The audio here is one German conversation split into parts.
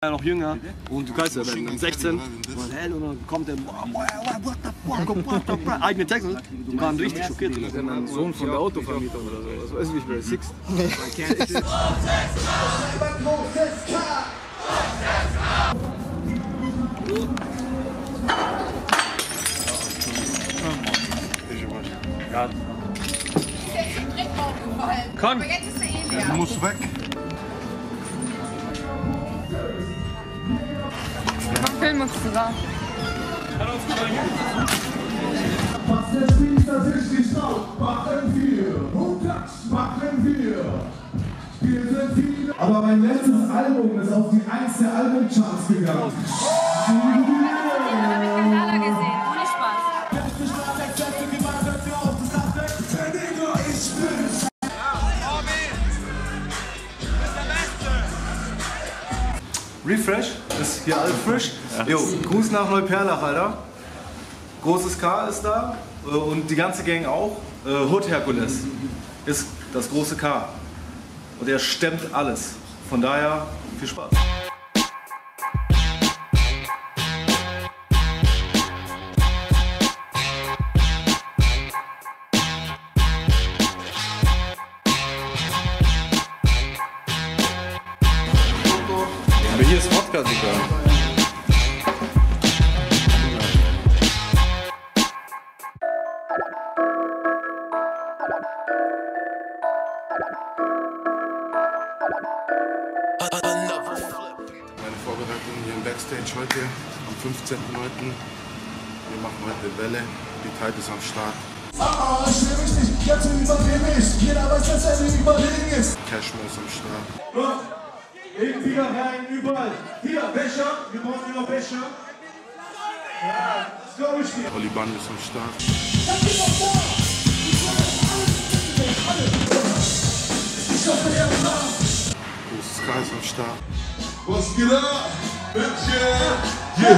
noch jünger und du kannst ja dann 16 und hell und dann kommt der eigene Texte, die waren richtig schockiert. Ich bin ein Sohn von der Autovermietung oder so, das weiß ich nicht, wer ist Sixt. Ja. Komm! Aber jetzt ist er eh leer. Du musst weg. Komm, film uns zusammen. Aber mein letztes Album ist auf die 1 der Albumcharts gegangen. Den hab ich bei Lala gesehen, ohne Spaß. Refresh, ist hier alles frisch. Jo, Gruß nach Neuperlach, Alter. Großes K ist da und die ganze Gang auch. Hood Herkules ist das große K. Und er stemmt alles. Von daher viel Spaß. Aber hier ist Wodka sogar. Meine Vorbereitung hier im Backstage heute am 15.09. Wir machen heute Welle, die Tide ist am Start. Ich will mich nicht, jetzt übernehme ich. Jeder weiß, dass er nicht überlegen ist. Cashmore ist am Start. Legen wieder rein, überall. Hier, Becher. Wir brauchen hier noch Becher. Ja, das glaube ich dir. Oli Band ist am Start. Großes K ist am Start. Was geht ab? Yeah,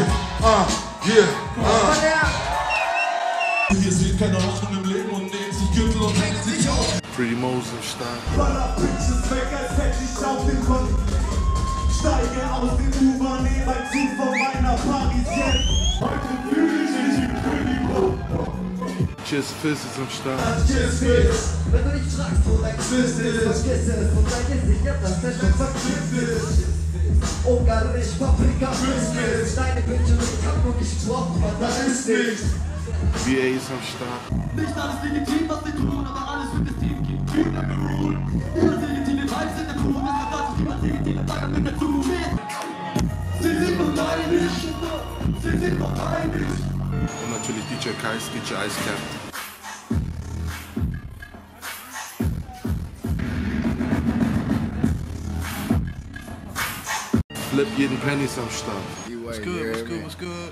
Ihr seht keine Hoffnung im Leben und nehmt sich Gürtel und hängt sich auf. Pretty Mo ist am Start. Baller Bitches weg, als hätte ich auf den Kopf. Steige aus dem U-Bahn, nehme ein Zug von meiner Parisienne. Heute fühle ich mich wie Pretty Mo. Cheers Fizz ist am Start. Cheers, Fizz. Wenn du nicht fragst, wo dein Quiz ist, vergiss es und dein Gesicht, ja, das ist einfach Quiz. Ungarisch, Paprika, Quiz. Deine Bitch und ich hab nur gesprochen, aber das ist nicht. VA ist am Start. Nicht alles legitim, was wir tun, aber alles für das Team gibt. Team Number Rule. Ohne legitime Vibes in der Crew, das hat dazu niemand legitime Bagger mit dazu. Sie sind noch einig. Sie sind noch einig. Und natürlich DJ Kais, DJ Icecap. Flip jeden Penny ist am Start. What's good, what's good, what's good?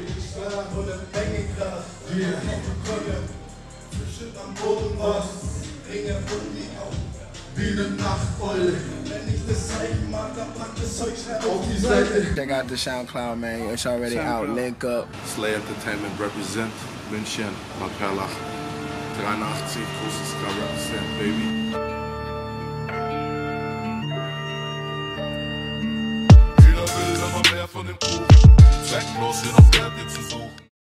Wie eine Nachteule. Wenn ich das zeigen mag, dann packt das Zeug schnell auf die Seite. Check out the SoundCloud, man. It's already out. Link up. Slay Entertainment represent. München, Neuperlach. 83, großes K represent, baby. Jeder will immer mehr von dem Kuchen. Zwecklos hier noch Werte zu suchen.